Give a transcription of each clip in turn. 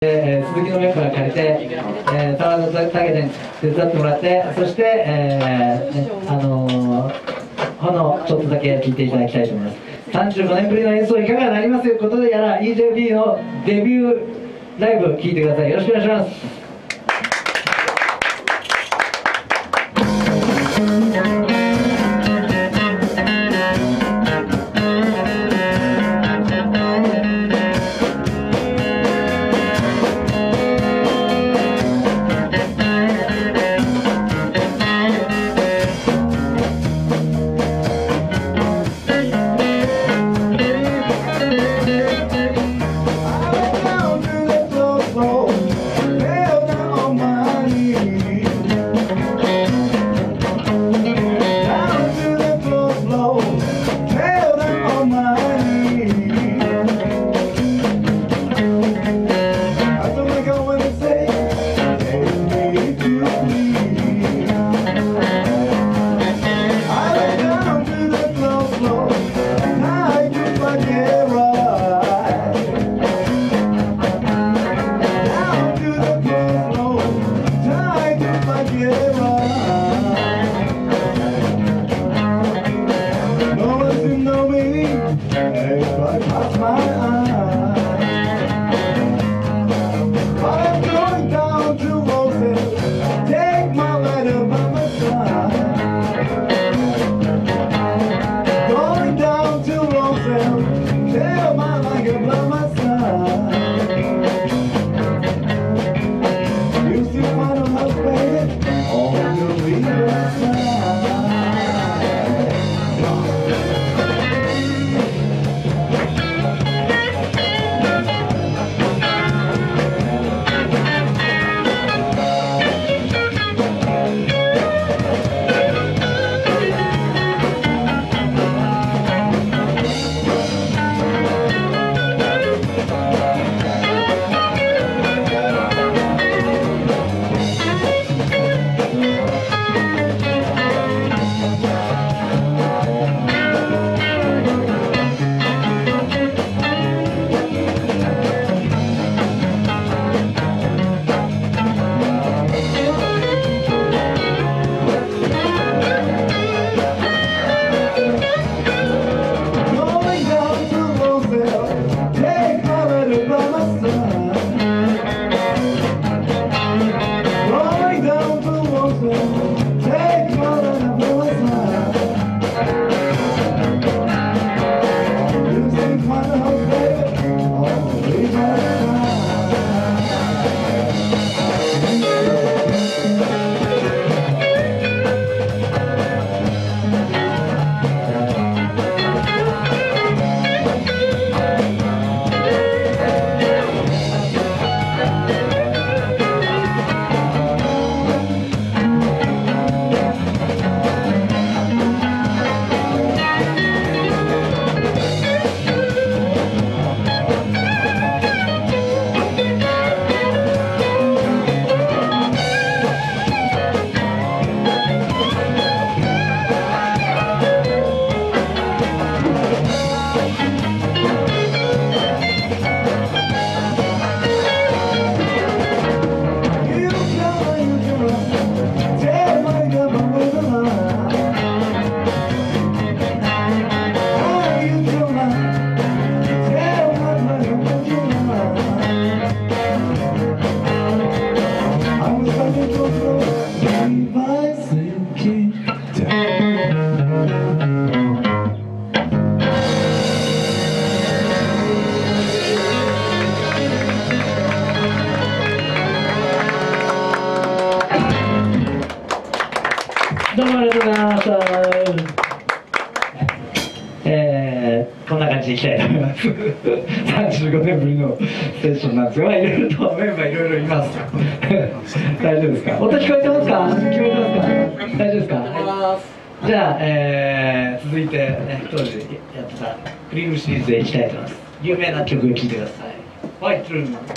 続きのメンバー借りて、沢田だけで手伝ってもらって、そして、炎ちょっとだけ聴いていただきたいと思います。35年ぶりの演奏いかがなりますということで、EJB のデビューライブ聴いてください。よろしくお願いします。どうもありがとうございました。こんな感じでいきたいと思います。35年ぶりのセッションなんですが、いろいろとメンバーいろいろいます。大丈夫ですか？音聞こえてますか？聞こえてますか？大丈夫ですか？じゃあ、続いて、当時やってたクリームシリーズでいきたいと思います。有名な曲を聴いてください。ホワイトルーム。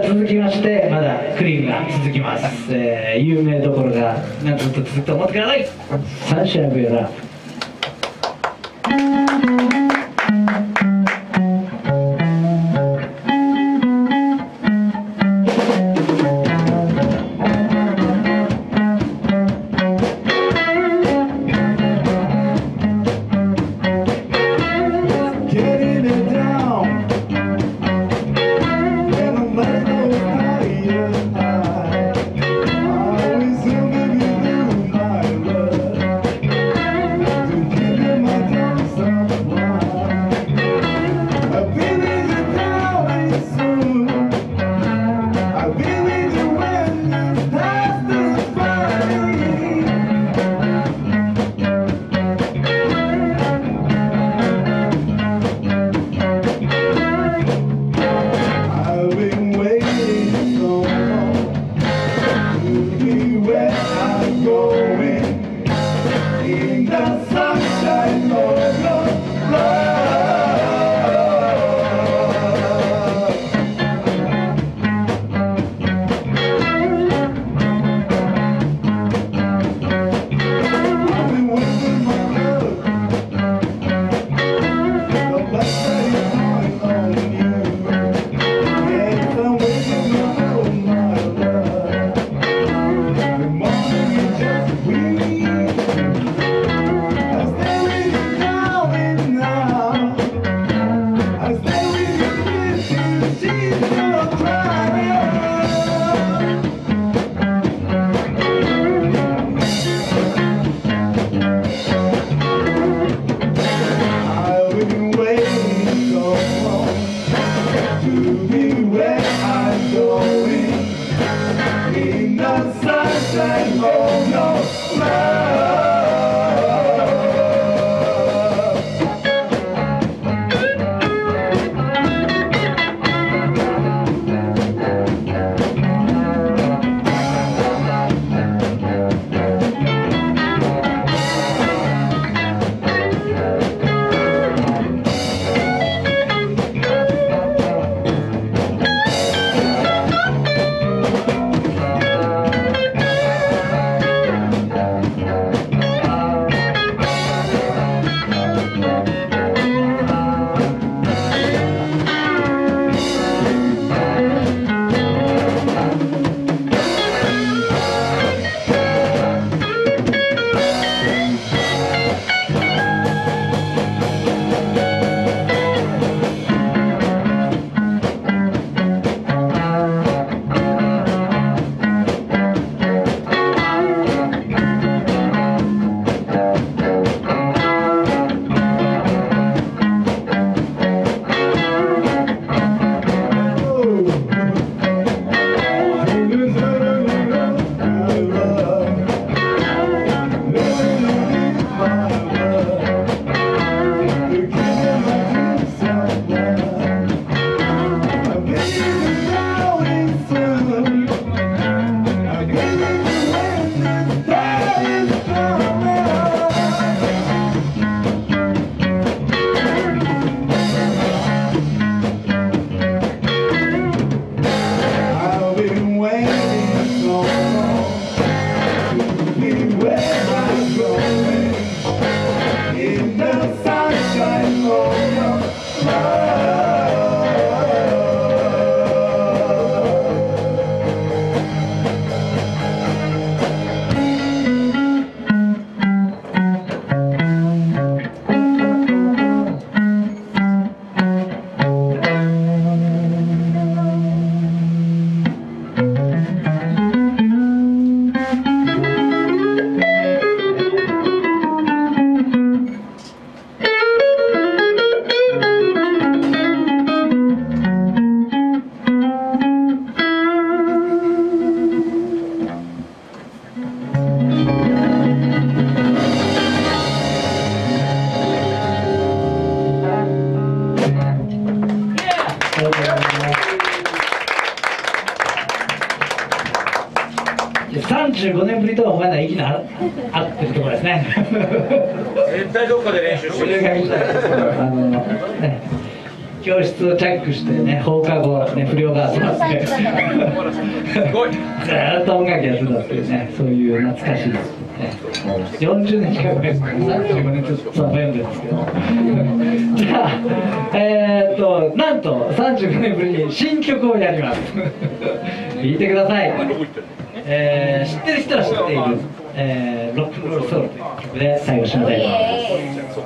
続きましてまだクリームが続きます、有名どころがずっと続くと思ってください。3試合分やら35年ぶりとは思えない息の合ってるところですね。絶対どっかで練習してる。ね、今教室をチャックしてね、放課後ね、不良が集まってずーっと音楽やってたっていうね、そういう懐かしいですね。40年近く前、35年ちょっと読んでるんですけどじゃあなんと35年ぶりに新曲をやります聞いてください。知ってる人は知っている、ロックンロールソウルという曲で最後締めたいと思います。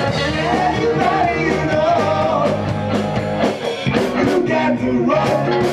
to rock.